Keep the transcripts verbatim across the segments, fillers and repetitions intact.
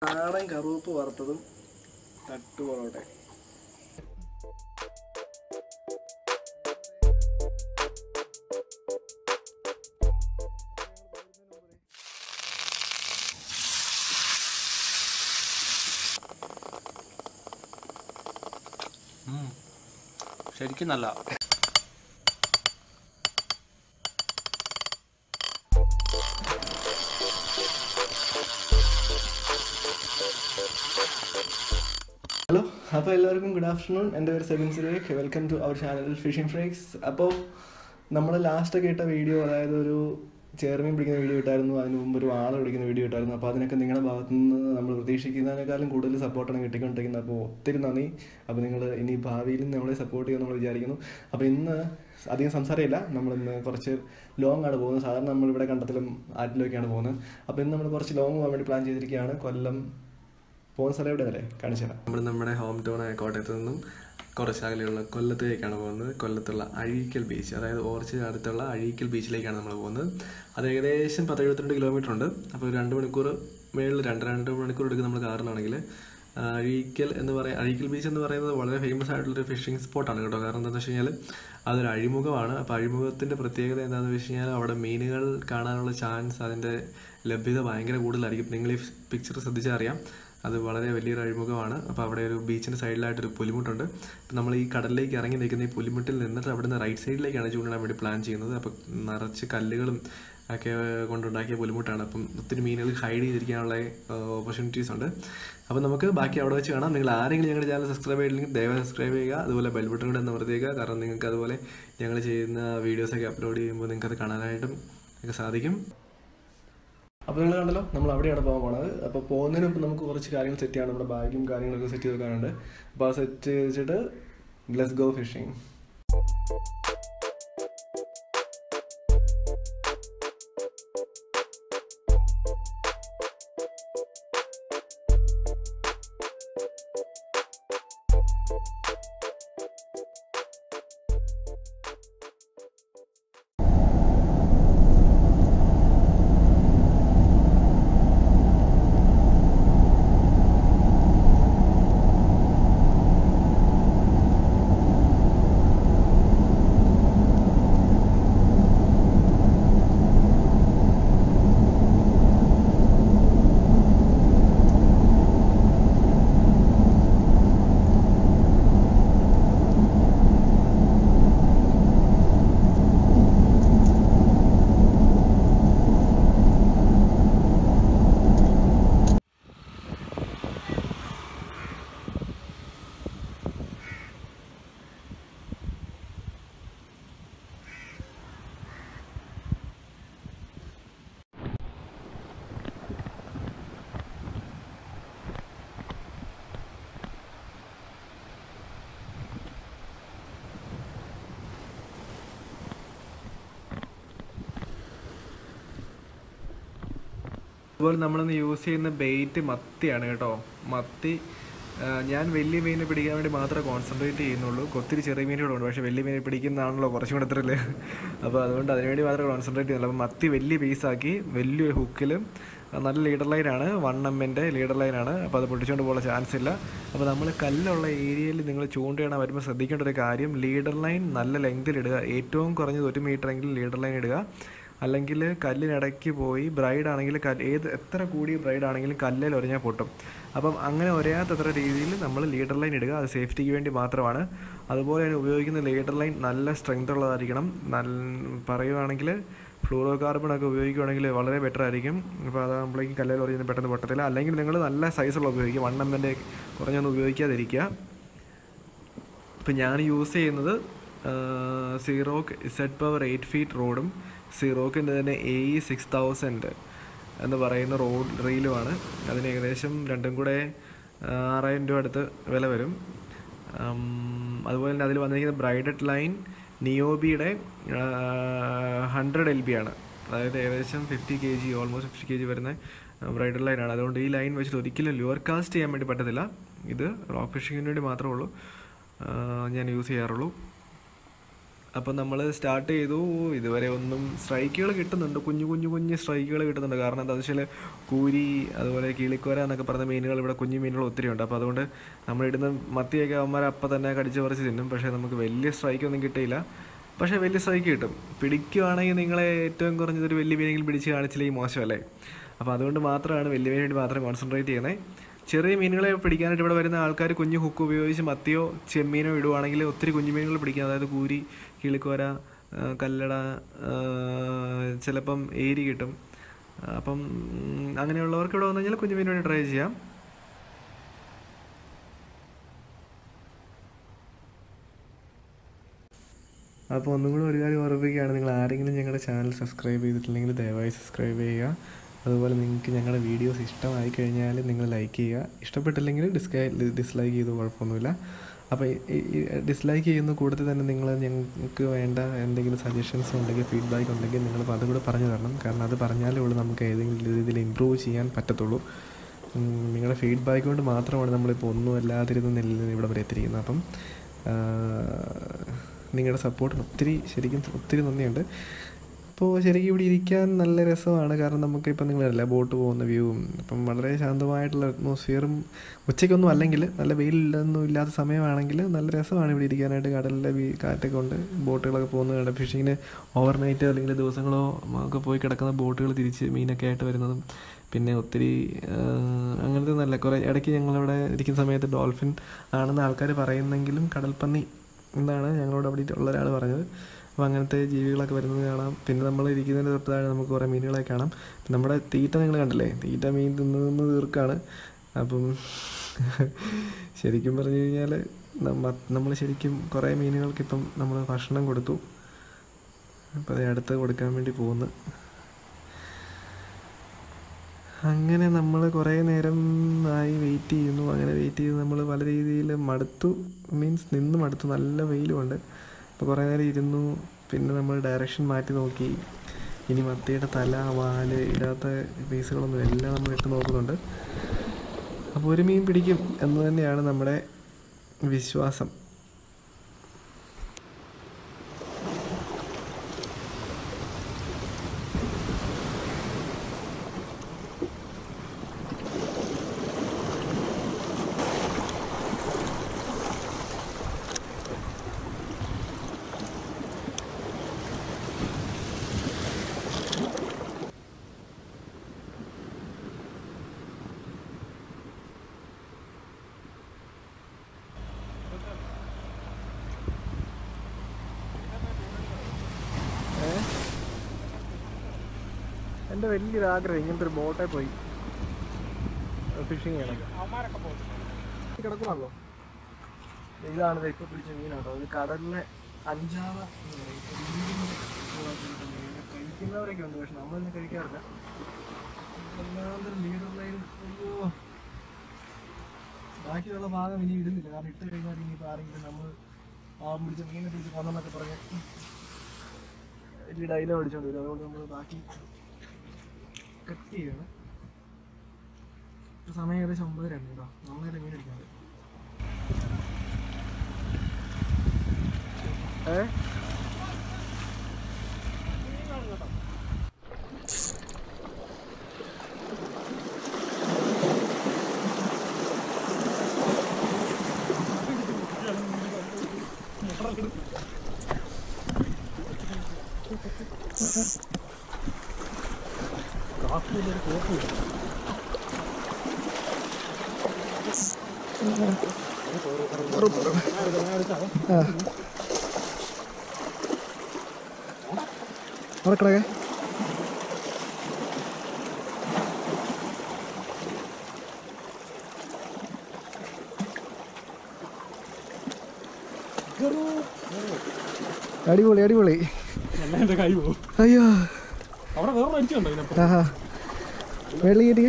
നാടൻ കറുവപ്പ് വറുത്തതും തട്ട് പൊറോട്ട. ശരിക്കും നല്ല. ഹലോ, അപ്പോൾ എല്ലാവർക്കും ഗുഡ് ആഫ്റ്റർനൂൺ. എൻ്റെ പേര് Sebin Surekh. Welcome to our channel fishing freaks. അപ്പോൾ നമ്മൾ ലാസ്റ്റൊക്കെ ഇട്ട വീഡിയോ, അതായത് ഒരു ചേർമീൻ പിടിക്കുന്ന വീഡിയോ ഇട്ടായിരുന്നു, അതിന് മുമ്പ് ഒരു വാള പിടിക്കുന്ന വീഡിയോ ഇട്ടായിരുന്നു. അപ്പോൾ അതിനൊക്കെ നിങ്ങളുടെ ഭാഗത്തു നിന്ന് നമ്മൾ പ്രതീക്ഷിക്കുന്നതിനേക്കാളും കൂടുതൽ സപ്പോർട്ടാണ് കിട്ടിക്കൊണ്ടിരിക്കുന്നത്. അപ്പോൾ ഒത്തിരി നന്ദി. അപ്പോൾ നിങ്ങൾ ഇനി ഭാവിയിലും നമ്മളെ സപ്പോർട്ട് ചെയ്യുമെന്ന് നമ്മൾ വിചാരിക്കുന്നു. അപ്പോൾ ഇന്ന് അധികം സംസാരമില്ല, നമ്മളിന്ന് കുറച്ച് ലോങ് ആണ് പോകുന്നത്. സാധാരണ നമ്മളിവിടെ കണ്ടത്തിലും ആറ്റിലൊക്കെയാണ് പോകുന്നത്. അപ്പോൾ ഇന്ന് നമ്മൾ കുറച്ച് ലോങ് പോകാൻ വേണ്ടി പ്ലാൻ ചെയ്തിരിക്കുകയാണ്. കൊല്ലം പോകുന്ന സ്ഥലം എവിടെ അല്ലേ കാണിച്ചു തരാം. നമ്മൾ നമ്മുടെ ഹോം ടൗണായ കോട്ടയത്ത് നിന്നും കുറച്ച് അകലെയുള്ള കൊല്ലത്തേക്കാണ് പോകുന്നത്. കൊല്ലത്തുള്ള അഴീക്കൽ ബീച്ച്, അതായത് ഓർച്ചിഡ് അടുത്തുള്ള അഴീക്കൽ ബീച്ചിലേക്കാണ് നമ്മൾ പോകുന്നത്. അത് ഏകദേശം പത്ത് എഴുപത്തിരണ്ട് കിലോമീറ്റർ ഉണ്ട്. അപ്പോൾ രണ്ട് മണിക്കൂർ മേളിൽ രണ്ട് രണ്ട് മണിക്കൂർ എടുക്കും നമ്മൾ കാറിനാണെങ്കിൽ. അഴീക്കൽ എന്ന് പറയുക അഴീക്കൽ ബീച്ച് എന്ന് പറയുന്നത് വളരെ ഫേമസ് ആയിട്ടുള്ളൊരു ഫിഷിംഗ് സ്പോട്ടാണ് കേട്ടോ. കാരണം എന്താണെന്ന് വെച്ച് കഴിഞ്ഞാൽ അതൊരു അഴിമുഖമാണ്. അപ്പോൾ അഴിമുഖത്തിൻ്റെ പ്രത്യേകത എന്താണെന്ന് വെച്ച് കഴിഞ്ഞാൽ അവിടെ മീനുകൾ കാണാനുള്ള ചാൻസ്, അതിൻ്റെ ലഭ്യത ഭയങ്കര കൂടുതലായിരിക്കും. നിങ്ങൾ ഈ പിക്ചർ ശ്രദ്ധിച്ചാൽ അറിയാം, അത് വളരെ വലിയൊരു അഴിമുഖമാണ്. അപ്പോൾ അവിടെ ഒരു ബീച്ചിൻ്റെ സൈഡിലായിട്ടൊരു പുലിമുട്ടുണ്ട്. അപ്പോൾ നമ്മൾ ഈ കടലിലേക്ക് ഇറങ്ങി നിൽക്കുന്ന ഈ പുലിമുട്ടിൽ നിന്നിട്ട് അവിടെ നിന്ന് റൈറ്റ് സൈഡിലേക്കാണ് ചൂണ്ടിടാൻ വേണ്ടി പ്ലാൻ ചെയ്യുന്നത്. അപ്പോൾ നിറച്ച് കല്ലുകളും ഒക്കെ കൊണ്ടുണ്ടാക്കിയ പുലിമുട്ടാണ്. അപ്പം ഒത്തിരി മീനുകൾ ഹൈഡ് ചെയ്തിരിക്കാനുള്ള ഓപ്പർച്യൂണിറ്റീസ് ഉണ്ട്. അപ്പോൾ നമുക്ക് ബാക്കി അവിടെ വെച്ച് കാണാം. നിങ്ങൾ ആരെങ്കിലും ഞങ്ങളുടെ ചാനൽ സബ്സ്ക്രൈബ് ചെയ്തില്ലെങ്കിൽ ദയവായി സബ്സ്ക്രൈബ് ചെയ്യുക. അതുപോലെ ബെൽ ബട്ടൺ കൂടെ അമർത്തിയേക്കുക. കാരണം നിങ്ങൾക്ക് അതുപോലെ ഞങ്ങൾ ചെയ്യുന്ന വീഡിയോസൊക്കെ അപ്ലോഡ് ചെയ്യുമ്പോൾ നിങ്ങൾക്കത് കാണാനായിട്ടും ഒക്കെ സാധിക്കും. അപ്പോൾ നിങ്ങൾ കണ്ടല്ലോ, നമ്മൾ അവിടെയാണ് പോകാൻ പോണത്. അപ്പോൾ പോകുന്നതിന് മുമ്പ് നമുക്ക് കുറച്ച് കാര്യങ്ങൾ സെറ്റ് ചെയ്യണം. നമ്മുടെ ബാഗും കാര്യങ്ങളൊക്കെ സെറ്റ് ചെയ്ത് വെക്കാനുണ്ട്. അപ്പോൾ അത് സെറ്റ് ചെയ്തിട്ട് ലെറ്റ്സ് ഗോ ഫിഷിംഗ്. അതുപോലെ നമ്മളിന്ന് യൂസ് ചെയ്യുന്ന ബെയ്റ്റ് മത്തിയാണ് കേട്ടോ. മത്തി ഞാൻ വലിയ മീനെ പിടിക്കാൻ വേണ്ടി മാത്രമേ കോൺസെൻട്രേറ്റ് ചെയ്യുന്നുള്ളൂ. ഒത്തിരി ചെറിയ മീനുകളുണ്ട്, പക്ഷേ വലിയ മീനെ പിടിക്കുന്നതാണല്ലോ കുറച്ചും കൂടെ അത്രയല്ലേ. അപ്പോൾ അതുകൊണ്ട് അതിനുവേണ്ടി മാത്രമേ കോൺസെൻട്രേറ്റ് ചെയ്യുന്നുള്ളൂ. അപ്പോൾ മത്തി വലിയ പീസാക്കി വലിയൊരു ഹുക്കിലും നല്ല ലീഡർ ലൈനാണ്, വൺ എമ്മിൻ്റെ ലീഡർ ലൈനാണ്. അപ്പോൾ അത് പൊട്ടിച്ചുകൊണ്ട് പോകാൻ ചാൻസ് ഇല്ല. അപ്പോൾ നമ്മൾ കല്ലുള്ള ഏരിയയിൽ നിങ്ങൾ ചൂണ്ടയിടാൻ വരുമ്പോൾ ശ്രദ്ധിക്കേണ്ട ഒരു കാര്യം, ലീഡർ ലൈൻ നല്ല ലെങ്തിലിടുക. ഏറ്റവും കുറഞ്ഞത് ഒരു മീറ്റർ എങ്കിലും ലീഡർ ലൈൻ ഇടുക. അല്ലെങ്കിൽ കല്ലിനിടയ്ക്ക് പോയി ബ്രൈഡ് ആണെങ്കിൽ കല്ല് ഏത് എത്ര കൂടിയ ബ്രൈഡ് ആണെങ്കിലും കല്ലിൽ ഒരഞ്ഞാൽ പൊട്ടും. അപ്പം അങ്ങനെ ഒരയാത്തത്ര രീതിയിൽ നമ്മൾ ലീഡർ ലൈൻ ഇടുക. അത് സേഫ്റ്റിക്ക് വേണ്ടി മാത്രമാണ്. അതുപോലെ തന്നെ ഉപയോഗിക്കുന്ന ലീഡർ ലൈൻ നല്ല സ്ട്രെങ്ത് ഉള്ളതായിരിക്കണം. നല്ല പറയുകയാണെങ്കിൽ ഫ്ലൂറോ കാർബണൊക്കെ ഉപയോഗിക്കുകയാണെങ്കിൽ വളരെ ബെറ്റർ ആയിരിക്കും. അപ്പോൾ അതാകുമ്പോഴേക്കും കല്ലിൽ ഒരഞ്ഞാൽ പെട്ടെന്ന് പൊട്ടത്തില്ല. അല്ലെങ്കിൽ നിങ്ങൾ നല്ല സൈസുള്ള ഉപയോഗിക്കുക, വൺ എമ്മിൻ്റെ കുറഞ്ഞൊന്നും ഉപയോഗിക്കാതിരിക്കുക. ഇപ്പം ഞാൻ യൂസ് ചെയ്യുന്നത് സീറോക്ക് ഇസഡ് പവർ എയ്റ്റ് ഫീറ്റ് റോഡും സീറോക്കിൻ്റെ തന്നെ എ ഇ സിക്സ് തൗസൻഡ് എന്ന് പറയുന്ന റോഡ് റീലുമാണ്. അതിന് ഏകദേശം രണ്ടും കൂടെ ആറായിരം രൂപ അടുത്ത് വില വരും. അതുപോലെ തന്നെ അതിൽ വന്നിരിക്കുന്ന ബ്രൈഡഡ് ലൈൻ നിയോബിയുടെ ഹൺഡ്രഡ് എൽ ബി ആണ്. അതായത് ഏകദേശം fifty K G almost fifty K G വരുന്ന ബ്രൈഡഡ് ലൈനാണ്. അതുകൊണ്ട് ഈ ലൈൻ വെച്ചിട്ട് ഒരിക്കലും ലുവർ കാസ്റ്റ് ചെയ്യാൻ വേണ്ടി പറ്റത്തില്ല. ഇത് റോക്ക് ഫിഷിങ്ങിന് വേണ്ടി മാത്രമേ ഉള്ളൂ ഞാൻ യൂസ് ചെയ്യാറുള്ളൂ. അപ്പം നമ്മൾ സ്റ്റാർട്ട് ചെയ്തു. ഇതുവരെ ഒന്നും സ്ട്രൈക്കുകൾ കിട്ടുന്നുണ്ട്, കുഞ്ഞു കുഞ്ഞു കുഞ്ഞു സ്ട്രൈക്കുകൾ കിട്ടുന്നുണ്ട്. കാരണം എന്താ വെച്ചാൽ കൂരി അതുപോലെ കിളിക്കോര എന്നൊക്കെ പറഞ്ഞ മീനുകൾ ഇവിടെ കുഞ്ഞു മീനുകൾ ഒത്തിരി ഉണ്ട്. അപ്പോൾ അതുകൊണ്ട് നമ്മളിടുന്ന മത്തിയൊക്കെ അവന്മാർ അപ്പം തന്നെ കടിച്ച് പറിച്ച് തിന്നും. പക്ഷേ നമുക്ക് വലിയ സ്ട്രൈക്കൊന്നും കിട്ടിയില്ല. പക്ഷേ വലിയ സ്ട്രൈക്ക് കിട്ടും. പിടിക്കുകയാണെങ്കിൽ നിങ്ങളെ ഏറ്റവും കുറഞ്ഞതൊരു വലിയ മീനെങ്കിലും പിടിച്ച് കാണിച്ചില്ലെങ്കിൽ മോശമല്ലേ. അപ്പോൾ അതുകൊണ്ട് മാത്രമാണ് വലിയ മീന് വേണ്ടി മാത്രം കോൺസെൻട്രേറ്റ് ചെയ്യുന്നത്. ചെറിയ മീനുകളെ പിടിക്കാനായിട്ട് ഇവിടെ വരുന്ന ആൾക്കാർ കുഞ്ഞു ഹുക്ക് ഉപയോഗിച്ച് മത്തിയോ ചെമ്മീനോ ഇടുവാണെങ്കിൽ ഒത്തിരി കുഞ്ഞു മീനുകൾ പിടിക്കാം. അതായത് കൂരി, കിളിക്കോര, കല്ലട, ചിലപ്പം ഏരി കിട്ടും. അപ്പം അങ്ങനെയുള്ളവർക്ക് ഇവിടെ വന്നു കഴിഞ്ഞാൽ കുഞ്ഞു മീൻ വേണ്ടി ട്രൈ ചെയ്യാം. അപ്പോൾ ഒന്നും കൂടെ ഒരു കാര്യം ഓർമ്മിപ്പിക്കുകയാണ്, നിങ്ങൾ ആരെങ്കിലും ഞങ്ങളുടെ ചാനൽ സബ്സ്ക്രൈബ് ചെയ്തിട്ടില്ലെങ്കിൽ ദയവായി സബ്സ്ക്രൈബ് ചെയ്യുക. അതുപോലെ നിങ്ങൾക്ക് ഞങ്ങളുടെ വീഡിയോസ് ഇഷ്ടമായി കഴിഞ്ഞാൽ നിങ്ങൾ ലൈക്ക് ചെയ്യുക. ഇഷ്ടപ്പെട്ടില്ലെങ്കിൽ ഡിസ്കൈ ഡിസ്ലൈക്ക് ചെയ്തു കുഴപ്പമൊന്നുമില്ല. അപ്പോൾ ഈ ഡിസ്ലൈക്ക് ചെയ്യുന്ന കൂട്ടത്തിൽ തന്നെ നിങ്ങൾ ഞങ്ങൾക്ക് വേണ്ട എന്തെങ്കിലും സജഷൻസ് ഉണ്ടെങ്കിൽ ഫീഡ്ബാക്ക് ഉണ്ടെങ്കിൽ നിങ്ങൾ അതും കൂടെ പറഞ്ഞു തരണം. കാരണം അത് പറഞ്ഞാലേ ഉള്ളൂ നമുക്ക് ഏതെങ്കിലും രീതിയിൽ ഇമ്പ്രൂവ് ചെയ്യാൻ പറ്റത്തുള്ളൂ. നിങ്ങളുടെ ഫീഡ്ബാക്ക് കൊണ്ട് മാത്രമാണ് നമ്മളിപ്പോൾ ഒന്നും അല്ലാതിരുന്ന നിലയിൽ നിന്ന് ഇവിടെ വരെ എത്തിയിരിക്കുന്നത്. അപ്പം നിങ്ങളുടെ സപ്പോർട്ടിന് ഒത്തിരി ശരിക്കും ഒത്തിരി നന്ദിയുണ്ട്. അപ്പോൾ ശരിക്കും ഇവിടെ ഇരിക്കാൻ നല്ല രസമാണ്. കാരണം നമുക്കിപ്പോൾ നിങ്ങളല്ല ബോട്ട് പോകുന്ന വ്യൂവും അപ്പം വളരെ ശാന്തമായിട്ടുള്ള അറ്റ്മോസ്ഫിയറും ഉച്ചയ്ക്കൊന്നും അല്ലെങ്കിൽ നല്ല വെയിലൊന്നും ഇല്ലാത്ത സമയമാണെങ്കിൽ നല്ല രസമാണ് ഇവിടെ ഇരിക്കാനായിട്ട്. കടലിലെ കാറ്റൊക്കെ ഉണ്ട്, ബോട്ടുകളൊക്കെ പോകുന്നത് കണ്ട് ഫിഷിങ്ങിന് ഓവർനൈറ്റ് അല്ലെങ്കിൽ ദിവസങ്ങളോ ഒക്കെ പോയി കിടക്കുന്ന ബോട്ടുകൾ തിരിച്ച് മീനൊക്കെ ആയിട്ട് വരുന്നതും പിന്നെ ഒത്തിരി അങ്ങനത്തെ നല്ല കുറേ ഇടയ്ക്ക് ഞങ്ങളിവിടെ ഇരിക്കുന്ന സമയത്ത് ഡോൾഫിൻ ആണെന്ന് ആൾക്കാർ പറയുന്നെങ്കിലും കടൽപ്പന്നി എന്നാണ് ഞങ്ങളോട് അവിടെ ഉള്ള ഒരാൾ പറഞ്ഞത്. അപ്പോൾ അങ്ങനത്തെ ജീവികളൊക്കെ വരുന്നത് കാണാം. പിന്നെ നമ്മൾ ഇരിക്കുന്നതിന് തൊട്ടതാഴെ നമുക്ക് കുറേ മീനുകളെ കാണാം. നമ്മുടെ തീറ്റ നിങ്ങൾ കണ്ടില്ലേ, തീറ്റ മീൻ തിന്ന് തിന്ന് തീർക്കാണ്. അപ്പം ശരിക്കും പറഞ്ഞു കഴിഞ്ഞാൽ നമ്മൾ ശരിക്കും കുറേ മീനുകൾക്കിപ്പം നമ്മൾ ഭക്ഷണം കൊടുത്തു. അപ്പോൾ അത് അടുത്ത് കൊടുക്കാൻ വേണ്ടി പോകുന്നു. അങ്ങനെ നമ്മൾ കുറേ നേരം ആയി വെയിറ്റ് ചെയ്യുന്നു. അങ്ങനെ വെയിറ്റ് ചെയ്ത് നമ്മൾ പല രീതിയിൽ മടുത്തു, മീൻസ് നിന്ന് മടുത്തു. നല്ല വെയിലുമുണ്ട്. അപ്പോൾ കുറേ നേരം ഇരുന്നു. പിന്നെ നമ്മൾ ഡയറക്ഷൻ മാറ്റി നോക്കി. ഇനി മത്തിയുടെ തല, വാല് ഇടാത്ത പീസുകളൊന്നും എല്ലാം നമ്മൾ ഇട്ട് നോക്കുന്നുണ്ട്. അപ്പോൾ ഒരു മീൻ പിടിക്കും എന്ന് തന്നെയാണ് നമ്മുടെ വിശ്വാസം. എൻ്റെ വലിയൊരു ആഗ്രഹം ഇങ്ങനത്തെ ഒരു ബോട്ടിൽ പോയി ഫിഷിങ് ചെയ്യണം. കിടക്കുവാണല്ലോ, ഇതാണ് ഇപ്പോൾ പിടിച്ച മീനാട്ടോ. അത് കടലിലെ അഞ്ചാമ കഴിക്കുന്നവരൊക്കെ ഉണ്ട്, പക്ഷെ നമ്മളൊന്നും കഴിക്കാറില്ല. എല്ലാത്തിനും ലീഡർ ലൈൻ. അയ്യോ, ബാക്കിയുള്ള ഭാഗം ഇനി ഇടുന്നില്ല. കാരണം ഇട്ട് കഴിഞ്ഞാൽ ഇനിയിപ്പോൾ ആരെങ്കിലും നമ്മൾ പാവം പിടിച്ച മീനെ പിടിച്ച് കൊന്നെന്നൊക്കെ പറഞ്ഞ് വലിയ ഡൈലോഗ് അടിച്ചോണ്ട് വരും. അതുകൊണ്ട് നമ്മൾ ബാക്കി കട്ട് ചെയ്യണം. സമയം ഏകദേശം ഒമ്പതരയാണ് കേട്ടോ. നന്നായിട്ട് മീൻ അടിക്കാറുണ്ട്. ഏ കാപ്പിലൊരു കോപ്പി ഉറക്കടേ. അടിപൊളി അടിപൊളി. അയ്യോ, ആഹാ വെള്ളി കയറ്റിയേ.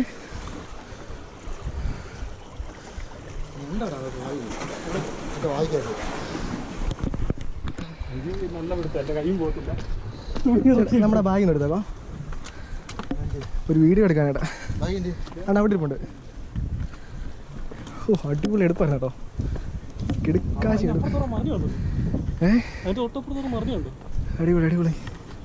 നമ്മുടെ ബാഗിന്ന് എടുത്തേക്കോ, ഒരു വീഡിയോ എടുക്കാനായിട്ടാ. ആണ് അവിടെ ഇരിപ്പുണ്ട്. ഓ അടിപൊളി എടുപ്പാണ് കേട്ടോ, കിടുക്കാശി എടുപ്പ്. ഏഹ് അടിപൊളി അടിപൊളി.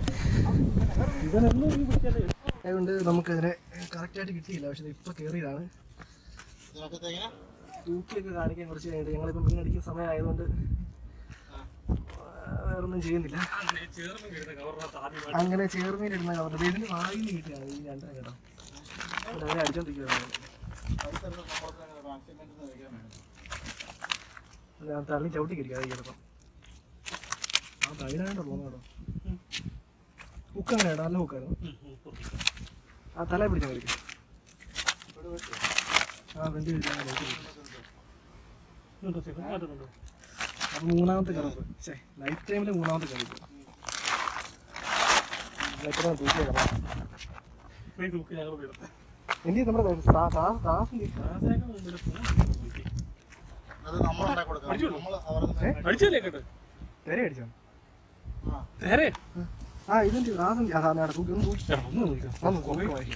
അതുകൊണ്ട് നമുക്കതിനെ കറക്റ്റായിട്ട് കിട്ടിയില്ല. പക്ഷെ ഇപ്പൊ കയറിയതാണ്. തൂക്കിയൊക്കെ കാണിക്കാൻ കുറച്ച് കഴിഞ്ഞിട്ട് ഞങ്ങളിപ്പോൾ മീൻ അടിക്കുന്ന സമയമായതുകൊണ്ട് വേറൊന്നും ചെയ്യുന്നില്ല. അങ്ങനെ ചേർമീൻ ഇടുന്ന കവർ ഇതിന് വായിൽ കിട്ടിയാണ് ഈ രണ്ടാം കേട്ടോ. അതിനെ അടിച്ചോണ്ടിരിക്കുകയാണ്. ഞാൻ തള്ളി ചവിട്ടി കിരിക്കാതെ ചിലപ്പം ആ തൈലാണ്ടോ പോകുന്ന കേട്ടോ. ഹുക്കാണ് കേട്ടോ, നല്ല ഹുക്കായിരുന്നു. ആ തല പിടിച്ചാൽ കളിക്കും. ആ വെന്തി പിടിച്ചാൽ അപ്പൊ മൂന്നാമത്തെ കറപ്പ് ശേ നൈറ്റ് ടൈമില് മൂന്നാമത്തെ കറപ്പ് എന്ത് നമ്മുടെ അടിച്ചോ ആ ഇതെന്ത് ഗ്ലാസ് അതാണ് തൂക്കി ഒന്ന് തൂക്കി ഒന്ന് നോക്കാം.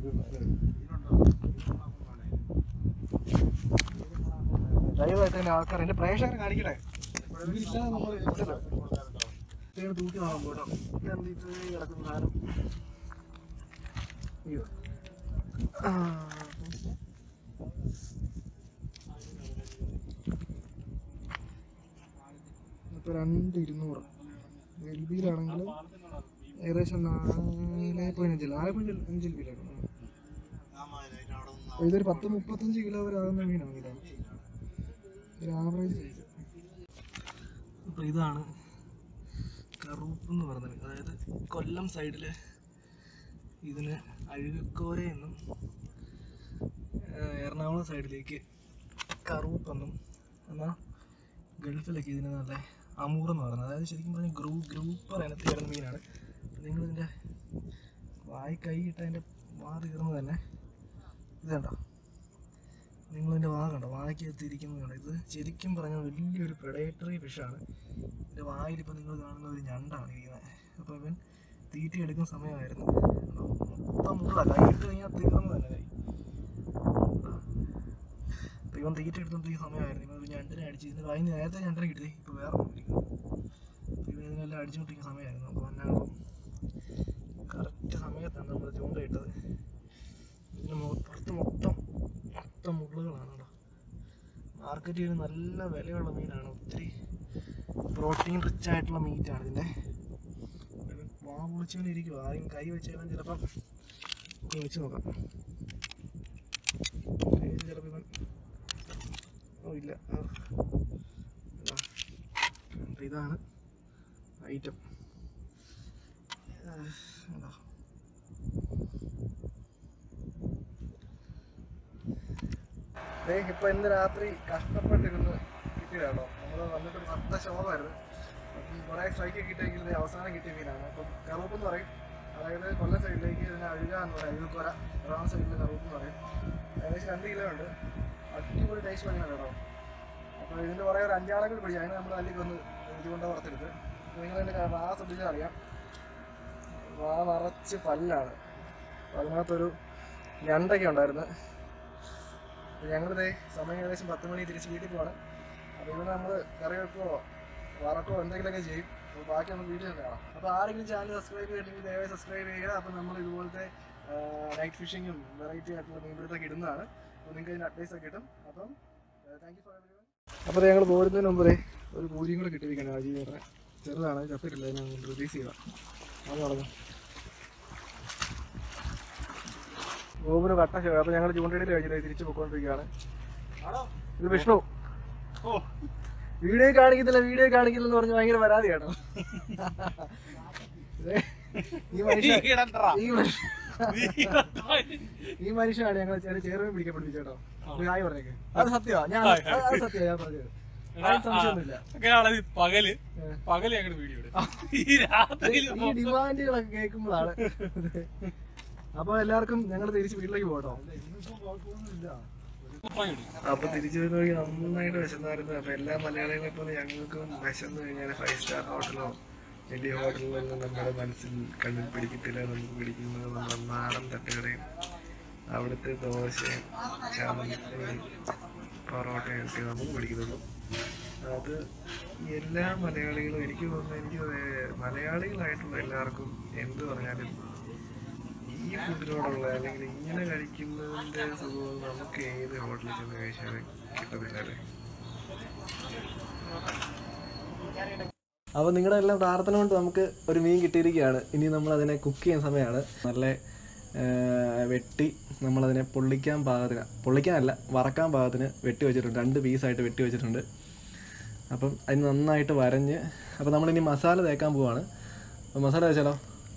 ദയവായിട്ട് തന്നെ ആൾക്കാർ എന്റെ പ്രേക്ഷകരെ കാണിക്കട്ടെ. തൂക്കി നോക്കാം കേട്ടോ. ഇതെന്ത് കിടക്കുന്ന സാധനം. അയ്യോ ഇപ്പൊ രണ്ട് ഇരുന്നൂറ് എൽ ബിയിലാണെങ്കിൽ ഏകദേശം നാല് പോയിന്റ് അഞ്ചിൽ നാല് പോയിന്റ് അഞ്ച് എൽ ബിയിലാണ്. ഇതൊരു പത്ത് മുപ്പത്തഞ്ച് കിലോ വരെ ആകുന്ന മീനാണ് കിലോ ഒരു ആവറേജ് സൈസ്. അപ്പോൾ ഇതാണ് കറൂപ്പ് എന്ന് പറഞ്ഞത്. അതായത് കൊല്ലം സൈഡിൽ ഇതിന് അഴുകക്കോര എന്നും എറണാകുളം സൈഡിലേക്ക് കറൂപ്പെന്നും എന്നാൽ ഗൾഫിലൊക്കെ ഇതിന് നല്ല അമൂറെന്ന് പറയുന്നത്. അതായത് ശരിക്കും പറഞ്ഞാൽ ഗ്രൂ ഗ്രൂപ്പർ ഇനത്തിൽ വരുന്ന മീനാണ്. നിങ്ങളിതിൻ്റെ വായി കൈ ഇട്ട് അതിൻ്റെ വാ തീർന്ന് തന്നെ ഇത് കണ്ടോ, നിങ്ങളിതിൻ്റെ വാ കണ്ടോ, വായ്ക്കകത്ത് ഇരിക്കുന്നത് കണ്ടോ. ഇത് ശരിക്കും പറഞ്ഞാൽ വലിയൊരു പ്രെഡേറ്ററി ഫിഷാണ്. ഇതിൻ്റെ വായിലിപ്പോൾ നിങ്ങൾ കാണുന്ന ഒരു ഞണ്ടാണ് ഇരിക്കുന്നത്. അപ്പോൾ ഇവൻ തീറ്റ എടുക്കുന്ന സമയമായിരുന്നു. മൊത്തം മുള്ള കൈ ഇട്ട് കഴിഞ്ഞാൽ തീർന്നു തന്നെ കൈ. അപ്പോൾ ഇവൻ തീറ്റ എടുത്തുകൊണ്ടിരിക്കുന്ന സമയമായിരുന്നു. ഇവൻ ഒരു ഞണ്ടിനെ അടിച്ച് ഇതിന് വായി നേരത്തെ ഞണ്ടിനെ കിട്ടി. ഇപ്പോൾ വേറെ ഇരിക്കുന്നു. അപ്പോൾ ഇവൻ ഇതിനെല്ലാം അടിച്ചുകൊണ്ടിരിക്കുന്ന സമയമായിരുന്നു. അപ്പോൾ എന്നാകുമ്പോൾ കറക്റ്റ് സമയത്താണ് നമ്മൾ ചൂണ്ടയിട്ടത്. ഇതിന് പുറത്ത് മൊത്തം മൊത്തം മുള്ളുകളാണ് കേട്ടോ. മാർക്കറ്റിൽ നിന്ന് നല്ല വിലയുള്ള മീനാണ്. ഒത്തിരി പ്രോട്ടീൻ റിച്ച് ആയിട്ടുള്ള മീറ്റാണ് ഇതിൻ്റെ. വാ പൊളിച്ചവനെ ഇരിക്കും. ആദ്യം കൈ വെച്ചാലും ചിലപ്പം വെച്ച് നോക്കാം. ചിലപ്പോൾ ഇവൻ ഓ ഇല്ല. ഇതാണ് ഐറ്റം. എന്താ ഇപ്പൊ ഇന്ന് രാത്രി കഷ്ടപ്പെട്ടിരുന്ന് കിട്ടിയതാണോ. നമ്മൾ വന്നിട്ട് നല്ല ശോകമായിരുന്നു. അപ്പം കുറേ സ്ട്രൈക്ക് കിട്ടിയെങ്കിൽ അവസാനം കിട്ടിയ മീനാണ്. അപ്പം കറൂപ്പ് എന്ന് പറയും. അതായത് കൊല്ലം സൈഡിലേക്ക് ഇതിനെ അഴുക എന്ന് പറയും. അഴുകക്കോര എറണാകുളം സൈഡിൽ കറൂപ്പ് എന്ന് പറയും. ഏകദേശം രണ്ട് കിലോ ഉണ്ട്. അടിപൊളി ടേസ്റ്റ് മീനാണ് കേട്ടോ. അപ്പോൾ ഇതിൻ്റെ കുറേ ഒരു അഞ്ചാളെ കൂടി പിടിച്ചു. അതിന് നമ്മൾ അതിലേക്ക് ഒന്ന് ഇതുകൊണ്ട് പുറത്തെടുത്ത് നിങ്ങളതിൻ്റെ വാ ശ്രദ്ധിച്ചാൽ അറിയാം. വാ നിറച്ച് പല്ലാണ്. അപ്പോൾ അതിനകത്തൊരു ഞണ്ടൊക്കെ ഉണ്ടായിരുന്നു. അപ്പോൾ ഞങ്ങളിത് സമയം ഏകദേശം പത്ത് മണി തിരിച്ച് വീട്ടിൽ പോകണം. അപ്പോൾ ഇവിടെ നമ്മൾ കറി വെക്കോ വറക്കോ എന്തെങ്കിലുമൊക്കെ ചെയ്യും. അപ്പോൾ ബാക്കി നമ്മൾ വീഡിയോ കാണാം. അപ്പോൾ ആരെങ്കിലും ചാനൽ സബ്സ്ക്രൈബ് ചെയ്തിട്ടുണ്ടെങ്കിൽ ദയവായി സബ്സ്ക്രൈബ് ചെയ്യുക. അപ്പോൾ നമ്മൾ ഇതുപോലത്തെ നൈറ്റ് ഫിഷിങ്ങും വെറൈറ്റി ആയിട്ടുള്ള മീൻപിടുത്തൊക്കെ ഇടുന്നതാണ്. അപ്പോൾ നിങ്ങൾക്ക് അതിന് അഡ്വൈസ് ഒക്കെ കിട്ടും. അപ്പം താങ്ക് യു ഫോർ എവരിവൺ. അപ്പോൾ ഞങ്ങൾ പോരുന്നതിന് മുമ്പ് ഒരു പൂരിയും കൂടെ കിട്ടിയിരിക്കണം. അജീവരുടെ ചെറുതാണ്, ചപ്പിട്ടില്ല. ഞാൻ റിലീസ് ചെയ്താൽ അത് പറഞ്ഞു ഗോപുരം കട്ട ഷോ. അപ്പോൾ ഞങ്ങൾ ചൂണ്ടയിടയിൽ കഴിഞ്ഞിട്ട് തിരിച്ചു പോയിക്കൊണ്ടിരിക്കുകയാണ്. ഇത് വിഷ്ണു. വീഡിയോ കാണിക്കുന്നില്ല വീഡിയോ കാണിക്കില്ലെന്ന് പറഞ്ഞ് ഭയങ്കര പരാതി കേട്ടോ. ഈ മനുഷ്യ ഈ മനുഷ്യനാണ് ഞങ്ങൾ ചെറിയ ചേർന്ന് പിടിക്കാൻ പഠിപ്പിച്ചു കേട്ടോ. ഹായ് പറഞ്ഞേക്ക്. അത് സത്യമാണ്. ഞാൻ അത് സത്യമാണ് ഞാൻ പറഞ്ഞത്. സംശയമൊന്നുമില്ല. പകല് പകല് ഞങ്ങളുടെ വീഡിയോ ഈ ഡിമാൻഡുകളൊക്കെ കേൾക്കുമ്പോഴാണ്. അപ്പൊ എല്ലാവർക്കും ഞങ്ങൾ തിരിച്ച് വീട്ടിലേക്ക് പോകട്ടോ. അപ്പൊ തിരിച്ചു വരുന്ന വഴി നന്നായിട്ട് വിശന്നായിരുന്നു. അപ്പൊ എല്ലാ മലയാളികളെ പോലെ ഞങ്ങൾക്കും വിശന്ന് കഴിഞ്ഞാൽ ഫൈവ് സ്റ്റാർ ഹോട്ടലോ വലിയ ഹോട്ടലിലൊന്നും നമ്മുടെ മനസ്സിൽ കണ്ണിൽ പിടിക്കത്തില്ല. നമുക്ക് പിടിക്കുന്നത് നമ്മുടെ നാടൻ തട്ടുകടയും അവിടുത്തെ ദോശയും ചമ്മന്തി പൊറോട്ടയും ഒക്കെ നമുക്ക് പിടിക്കുന്നുള്ളൂ. അത് എല്ലാ മലയാളികളും എനിക്ക് തോന്നുന്നു എനിക്ക് മലയാളികളായിട്ടുള്ള എല്ലാവർക്കും എന്ത് പറഞ്ഞാലും ഈ ഫുഡിനോടുള്ള അല്ലെങ്കിൽ ഇങ്ങനെ കഴിക്കുന്നതിൻ്റെ സുഖം നമുക്ക് ഏത് ഹോട്ടലിൽ ചെന്ന് കഴിച്ചാലും കിട്ടത്തില്ലല്ലേ. അപ്പോൾ നിങ്ങളുടെ എല്ലാം പ്രാർത്ഥന കൊണ്ട് നമുക്ക് ഒരു മീൻ കിട്ടിയിരിക്കുകയാണ്. ഇനി നമ്മൾ അതിനെ കുക്ക് ചെയ്യുന്ന സമയമാണ്. നല്ല വെട്ടി നമ്മളതിനെ പൊള്ളിക്കാൻ പാകത്തിന്, പൊള്ളിക്കാനല്ല വറക്കാൻ പാകത്തിന് വെട്ടി വെച്ചിട്ടുണ്ട്. രണ്ട് പീസായിട്ട് വെട്ടി വെച്ചിട്ടുണ്ട്. അപ്പം അതിന് നന്നായിട്ട് വരഞ്ഞ് അപ്പം നമ്മളിനി മസാല തേക്കാൻ പോവാണ്. അപ്പം മസാല തേച്ചാലോ?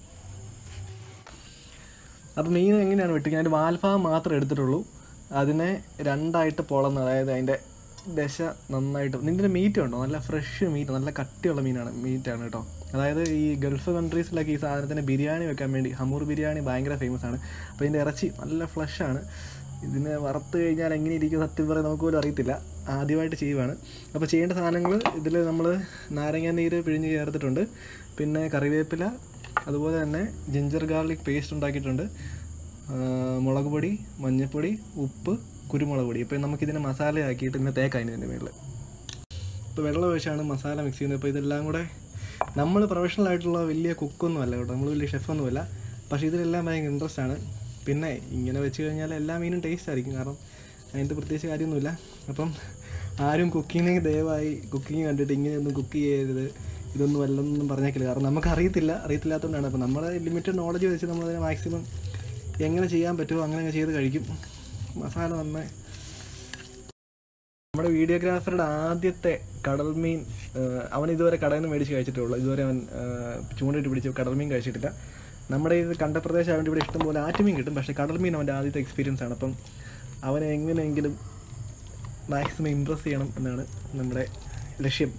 അപ്പം മീൻ എങ്ങനെയാണ് വെട്ടിക്കുക? അതിൻ്റെ വാൽഭാഗം മാത്രമേ എടുത്തിട്ടുള്ളൂ. അതിനെ രണ്ടായിട്ട് പൊളന്ന്, അതായത് അതിൻ്റെ ദശ നന്നായിട്ട്. നിൻ്റെ മീറ്റ് ഉണ്ടോ? നല്ല ഫ്രഷ് മീറ്റ്, നല്ല കട്ടിയുള്ള മീനാണ് മീറ്റാണ് കേട്ടോ. അതായത് ഈ ഗൾഫ് കൺട്രീസിലൊക്കെ ഈ സാധനത്തിന് ബിരിയാണി വെക്കാൻ വേണ്ടി ഹമൂർ ബിരിയാണി ഭയങ്കര ഫേമസ് ആണ്. അപ്പോൾ ഇതിൻ്റെ ഇറച്ചി നല്ല ഫ്ലഷാണ്. ഇതിനെ വറുത്ത് കഴിഞ്ഞാൽ എങ്ങനെ ഇരിക്കും സത്യം പറയാൻ നമുക്ക് പോലും അറിയത്തില്ല. ആദ്യമായിട്ട് ചെയ്യുവാണ്. അപ്പോൾ ചെയ്യേണ്ട സാധനങ്ങൾ ഇതിൽ നമ്മൾ നാരങ്ങ നീര് പിഴിഞ്ഞ് ചേർത്തിട്ടുണ്ട്. പിന്നെ കറിവേപ്പില, അതുപോലെ തന്നെ ജിഞ്ചർ ഗാർലിക് പേസ്റ്റ് ഉണ്ടാക്കിയിട്ടുണ്ട്. മുളക് പൊടി, മഞ്ഞൾപ്പൊടി, ഉപ്പ്, കുരുമുളക് പൊടി. ഇപ്പോൾ നമുക്കിതിനെ മസാലയാക്കിയിട്ട് ഇന്ന് തേക്കാം ഇതിൻ്റെ മുകളിൽ. ഇപ്പോൾ വെള്ളം ഒഴിച്ചാണ് മസാല മിക്സ് ചെയ്യുന്നത്. അപ്പോൾ ഇതെല്ലാം കൂടെ നമ്മൾ പ്രൊഫഷണൽ ആയിട്ടുള്ള വലിയ കുക്കൊന്നും അല്ല കേട്ടോ, നമ്മൾ വലിയ ഷെഫൊന്നുമല്ല. പക്ഷേ ഇതിലെല്ലാം ഭയങ്കര ഇൻട്രസ്റ്റ് ആണ്. പിന്നെ ഇങ്ങനെ വെച്ച് കഴിഞ്ഞാൽ എല്ലാ മീനും ടേസ്റ്റ് ആയിരിക്കും, കാരണം അതിൻ്റെ പ്രത്യേകിച്ച് കാര്യമൊന്നുമില്ല. അപ്പം ആരും കുക്കിങ്ങിന് ദയവായി കുക്കിങ് കണ്ടിട്ട് ഇങ്ങനെയൊന്നും കുക്ക് ചെയ്യരുത്, ഇതൊന്നും അല്ലെന്നൊന്നും പറഞ്ഞേക്കില്ല. കാരണം നമുക്ക് അറിയത്തില്ല, അറിയത്തില്ലാത്തതുകൊണ്ടാണ്. അപ്പോൾ നമ്മുടെ ലിമിറ്റഡ് നോളജ് വെച്ച് നമ്മളതിനെ മാക്സിമം എങ്ങനെ ചെയ്യാൻ പറ്റുമോ അങ്ങനെ ചെയ്ത് കഴിക്കും. മസാല നന്നായി. നമ്മുടെ വീഡിയോഗ്രാഫറുടെ ആദ്യത്തെ കടൽ മീൻ അവൻ ഇതുവരെ കടയിൽ നിന്ന് മേടിച്ച് കഴിച്ചിട്ടുള്ളൂ. ഇതുവരെ അവൻ ചൂണ്ടിട്ട് പിടിച്ച് കടൽ മീൻ കഴിച്ചിട്ടില്ല. നമ്മുടെ ഇത് കണ്ട പ്രദേശമായതുകൊണ്ട് ഇവിടെ ഇഷ്ടംപോലെ ആറ്റുമീൻ കിട്ടും. പക്ഷേ കടൽ മീൻ അവൻ്റെ ആദ്യത്തെ എക്സ്പീരിയൻസ് ആണ്. അപ്പം അവനെ എങ്ങനെയെങ്കിലും മാക്സിമം ഇമ്പ്രസ് ചെയ്യണം എന്നാണ് നമ്മുടെ ലക്ഷ്യം.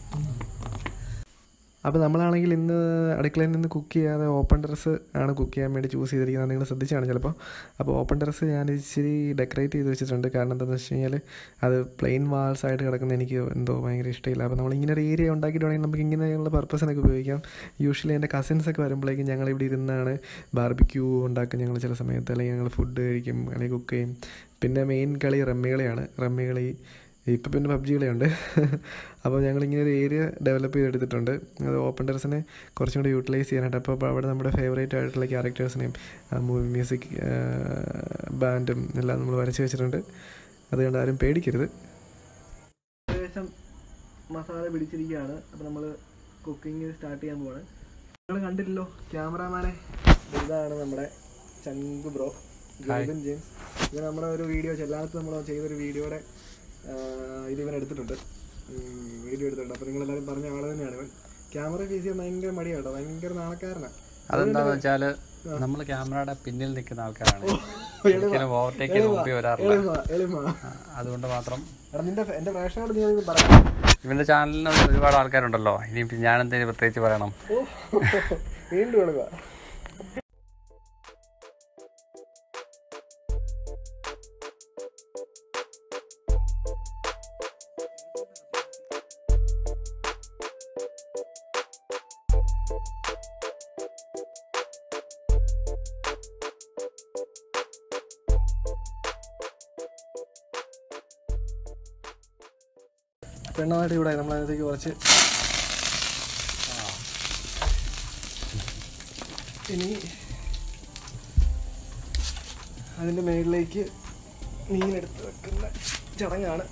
അപ്പോൾ നമ്മളാണെങ്കിൽ ഇന്ന് അടുക്കളയിൽ നിന്ന് കുക്ക് ചെയ്യാതെ ഓപ്പൺ ടെറസ് ആണ് കുക്ക് ചെയ്യാൻ വേണ്ടി ചൂസ് ചെയ്തിരിക്കുന്നത്. നിങ്ങൾ ശ്രദ്ധിച്ചാണ് ചിലപ്പോൾ. അപ്പോൾ ഓപ്പൺ ടെറസ് ഞാൻ ഇച്ചിരി ഡെക്കറേറ്റ് ചെയ്ത് വെച്ചിട്ടുണ്ട്. കാരണം എന്താണെന്ന് വെച്ച് കഴിഞ്ഞാൽ അത് പ്ലെയിൻ വാൾസ് ആയിട്ട് കിടക്കുന്ന എനിക്ക് എന്തോ ഭയങ്കര ഇഷ്ടമില്ല. അപ്പോൾ നമ്മളിങ്ങനെ ഒരു ഏരിയ ഉണ്ടാക്കിയിട്ടുണ്ടെങ്കിൽ നമുക്ക് ഇങ്ങനെയുള്ള പർപ്പസിനൊക്കെ ഉപയോഗിക്കാം. യൂഷ്വലി എൻ്റെ കസിൻസൊക്കെ വരുമ്പോഴേക്കും ഞങ്ങളിവിടെ ഇരുന്നാണ് ബാർബിക്യൂ ഉണ്ടാക്കും ഞങ്ങൾ ചില സമയത്ത്, അല്ലെങ്കിൽ ഞങ്ങൾ ഫുഡ് കഴിക്കും, അല്ലെങ്കിൽ കുക്ക് ചെയ്യും. പിന്നെ മെയിൻ കളി റമ്മി കളിയാണ്. റമ്മി കളി ഇപ്പോൾ പിന്നെ പബ്ജി കളിയുണ്ട്. അപ്പോൾ ഞങ്ങളിങ്ങനെ ഒരു ഏരിയ ഡെവലപ്പ് ചെയ്തെടുത്തിട്ടുണ്ട്. അത് ഓപ്പൺ ടെറസിനെ കുറച്ചും കൂടി യൂട്ടിലൈസ് ചെയ്യാനായിട്ട്. അപ്പോൾ അവിടെ നമ്മുടെ ഫേവറേറ്റ് ആയിട്ടുള്ള ക്യാരക്ടേഴ്സിനെയും മൂവി മ്യൂസിക് ബാൻഡും എല്ലാം നമ്മൾ വരച്ച് വെച്ചിട്ടുണ്ട്. അതുകൊണ്ട് ആരും പേടിക്കരുത്. ഏകദേശം മസാല പിടിച്ചിരിക്കുകയാണ്. അപ്പോൾ നമ്മൾ കുക്കിംഗ് സ്റ്റാർട്ട് ചെയ്യാൻ പോവാണ്. നിങ്ങൾ കണ്ടില്ലല്ലോ ക്യാമറാമാനെ, ഇതാണ് നമ്മുടെ ചങ്ക് ബ്രോ ജോബിൻ ജെയിംസ്. ഇത് നമ്മുടെ ഒരു വീഡിയോ എല്ലായിടത്തും നമ്മൾ ചെയ്തൊരു വീഡിയോയുടെ ഇത് ഇവൻ എടുത്തിട്ടുണ്ട്, വീഡിയോ എടുത്തിട്ടുണ്ട്. അപ്പോൾ നിങ്ങളെല്ലാവരും പറഞ്ഞ ആൾ തന്നെയാണ് ഇവൻ. ക്യാമറ ഫേസ് ചെയ്യാൻ ഭയങ്കര മടിയാട്ടോ, ഭയങ്കര നാണക്കാരനാണ്. അതെന്താണെന്ന് വെച്ചാൽ നമ്മൾ ക്യാമറയുടെ പിന്നിൽ നിൽക്കുന്ന ആൾക്കാരാണ്, ഓവർടേക്ക് നോക്കി വരാറില്ല. അതുകൊണ്ട് മാത്രം നിന്റെ എൻ്റെ പ്രേക്ഷകരോട് നീ പറയാം. ഇവന്റെ ചാനലിന് ഒരുപാട് ആൾക്കാരുണ്ടല്ലോ, ഇനി ഞാനെന്തെങ്കിലും പ്രത്യേകിച്ച് പറയണം. വീണ്ടും കൊടുക്കുക. പെണ്ണായിട്ട് ഇവിടെ നമ്മളതിനകത്തേക്ക് കുറച്ച് ഇനി അതിൻ്റെ മേളിലേക്ക് മീനെടുത്ത് വെക്കുന്ന ചടങ്ങാണ്.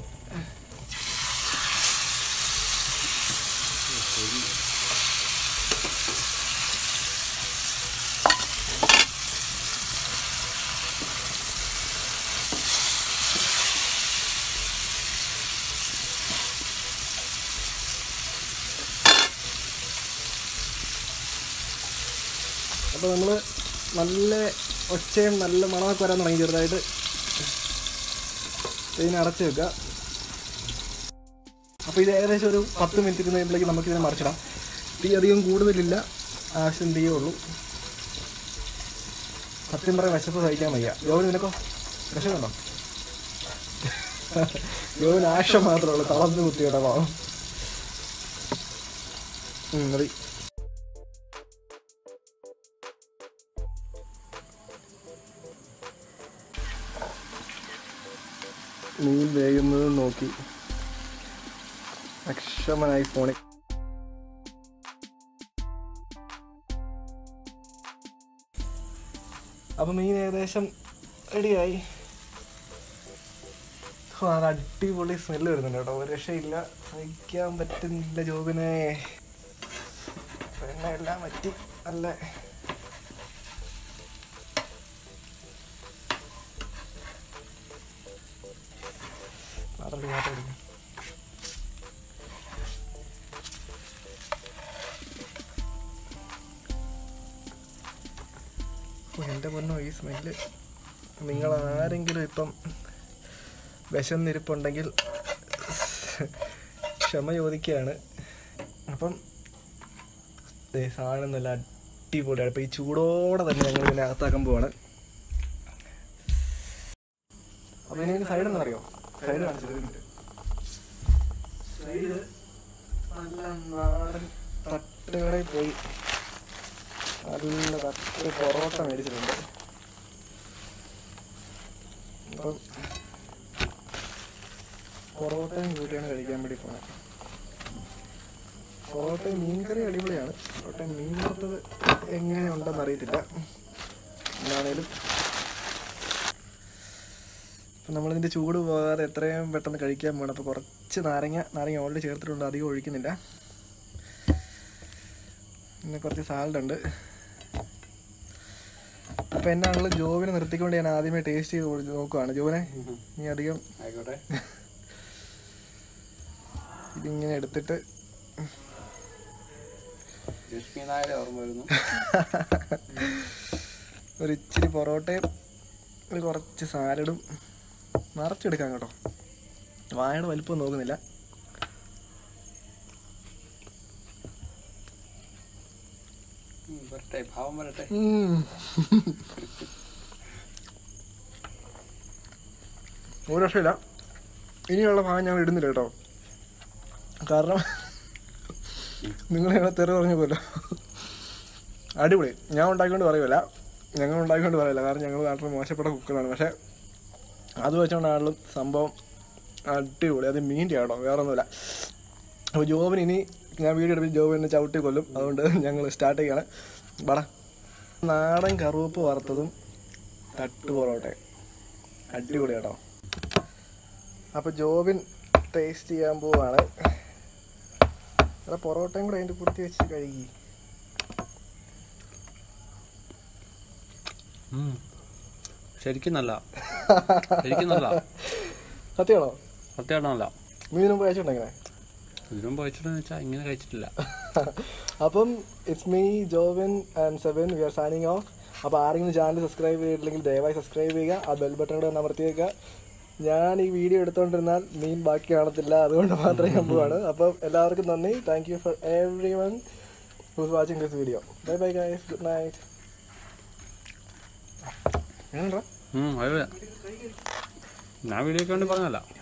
അപ്പോൾ നമ്മൾ നല്ല ഒച്ചയും നല്ല മണമൊക്കെ വരാൻ തുടങ്ങി ചെറുതായിട്ട്. ഇതിനെ അടച്ച് വെക്കുക. അപ്പോൾ ഇത് ഏകദേശം ഒരു പത്ത് മിനിറ്റ് ഇരുന്നതിലേക്ക് നമുക്കിതിനെ മറിച്ചിടാം. തീ അധികം കൂടുതലില്ല, ആവശ്യം തീയേ ഉള്ളൂ. സത്യം പറയാൻ വിശപ്പ് സഹിക്കാൻ വയ്യ. യോവിന് നിനക്കോ വിശക്കുണ്ടോ? യോവിന് ആശം മാത്രമേ ഉള്ളൂ, തളർന്ന് കുത്തിയുടെ പാവം. മതി. മീൻ വേകുന്നത് നോക്കി അക്ഷമനായി ഫോണിൽ. അപ്പം മീൻ ഏകദേശം റെഡിയായി. അത് അടിപൊളി സ്മെല്ല് വരുന്നുണ്ട് കേട്ടോ, ഒരു രക്ഷയില്ല, സഹിക്കാൻ പറ്റുന്നില്ല ജോബിനെ. എണ്ണ എല്ലാം പറ്റി നല്ല മാറി മാറ്റി. എൻ്റെ പൊന്നോ ഈ സ്മെല്ല്. നിങ്ങൾ ആരെങ്കിലും ഇപ്പം വിശന്നിരിപ്പുണ്ടെങ്കിൽ ക്ഷമ ചോദിക്കുകയാണ്. അപ്പം സാധനം നല്ല അടിപൊളിയാണ്. അപ്പം ഈ ചൂടോടെ തന്നെ ഞങ്ങൾ ഇതിനെ അകത്താക്കാൻ പോവാണ്. അപ്പം ഇനി സൈഡ് എന്ന് അറിയോ, സൈഡ് കാണിച്ചത് സൈഡ് നല്ല നാടൻ തട്ടുകടയിൽ പോയി നല്ല തട്ട് പൊറോട്ട മേടിച്ചിട്ടുണ്ട്. അപ്പം പൊറോട്ടയും കൂട്ടിയാണ് കഴിക്കാൻ വേണ്ടി പോണത്. പൊറോട്ടയും മീൻകറി അടിപൊളിയാണ്. പൊറോട്ടയും മീൻ വറുത്തത് എങ്ങനെയുണ്ടെന്ന് അറിയത്തില്ല. എന്നാണേലും അപ്പം നമ്മളിതിൻ്റെ ചൂട് പോകാതെ എത്രയും പെട്ടെന്ന് കഴിക്കാൻ പോകണം. അപ്പോൾ കുറച്ച് നാരങ്ങ നാരങ്ങ ഓൾറെഡി ചേർത്തിട്ടുണ്ട്, അധികം ഒഴിക്കുന്നില്ല. പിന്നെ കുറച്ച് സാലഡ് ഉണ്ട്. അപ്പം എന്നാണല്ലോ ജോബിനെ നിർത്തിക്കൊണ്ട് ഞാൻ ആദ്യമേ ടേസ്റ്റ് ചെയ്ത് നോക്കുവാണ്. ജോബിനെ നീ അധികം ആയിക്കോട്ടെ. ഇതിങ്ങനെ എടുത്തിട്ട് ഒരു ഇച്ചിരി പൊറോട്ടയും ഒരു കുറച്ച് സാലഡും നിറച്ചെടുക്കാം കേട്ടോ. വായയുടെ വലിപ്പം നോക്കുന്നില്ല. ഒരു രക്ഷയില്ല. ഇനിയുള്ള ഭാഗം ഞാൻ ഇടുന്നില്ല കേട്ടോ, കാരണം നിങ്ങൾ ഞങ്ങളെ തെറി പറഞ്ഞു പോലോ. അടിപൊളി. ഞാൻ ഉണ്ടാക്കിക്കൊണ്ട് പറയുമല്ല, ഞങ്ങൾ ഉണ്ടാക്കിക്കൊണ്ട് പറയില്ല, കാരണം ഞങ്ങൾ നാട്ടിൽ മോശപ്പെട്ട കുക്കുകളാണ്. പക്ഷേ അത് വെച്ചുകൊണ്ടാണല്ലോ സംഭവം അടിപൊളി. അത് മീൻ്റെ ആണോ, വേറെ ഒന്നുമില്ല. അപ്പോൾ ജോബിന് ഇനി ഞാൻ വീഡിയോ എടുപ്പിച്ച് ജോബിനെ ചവിട്ടി കൊല്ലും. അതുകൊണ്ട് ഞങ്ങൾ സ്റ്റാർട്ട് ചെയ്യാണ്. വട നാടൻ കറുവപ്പ് വറുത്തതും തട്ട് പൊറോട്ടയും അടിപൊളി കേട്ടോ. അപ്പോൾ ജോബിൻ ടേസ്റ്റ് ചെയ്യാൻ പോവാണ്. അല്ല പൊറോട്ടയും കൂടെ അതിൻ്റെ കുത്തി വെച്ച് കഴുകി. ശരിക്കും നല്ല ശരിക്കും നല്ല സത്യമാണോ? സത്യമാണോ? നല്ല മീനും കഴിച്ചിട്ടുണ്ടെങ്ങനെ? ഇതിനും കഴിച്ചിട്ടെന്ന് വെച്ചാൽ ഇങ്ങനെ കഴിച്ചിട്ടില്ല. അപ്പം it's me Jobin and seven, we are signing off. അപ്പോൾ ആരെങ്കിലും ചാനൽ സബ്സ്ക്രൈബ് ചെയ്തിട്ടില്ലെങ്കിൽ ദയവായി സബ്സ്ക്രൈബ് ചെയ്യുക. ആ ബെൽ ബട്ടൺ കൂടെ ഒന്ന് അമർത്തി വയ്ക്കുക. ഞാൻ ഈ വീഡിയോ എടുത്തുകൊണ്ടിരുന്നാൽ മീൻ ബാക്കി കാണത്തില്ല, അതുകൊണ്ട് മാത്രമേ ഞാൻ പോവാണ്. അപ്പം എല്ലാവർക്കും നന്ദി. Thank you for every one who's watching this video. Bye bye guys, good night. ഞാൻ വീഡിയോ കൊണ്ട് പറഞ്ഞല്ല.